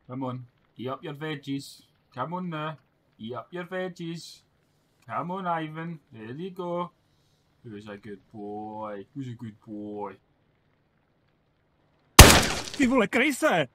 Come on. Eat up your veggies. Come on now. Eat up your veggies. Come on, Ivan. There you go. Who's a good boy? Who's a good boy? Chi vuole crescere?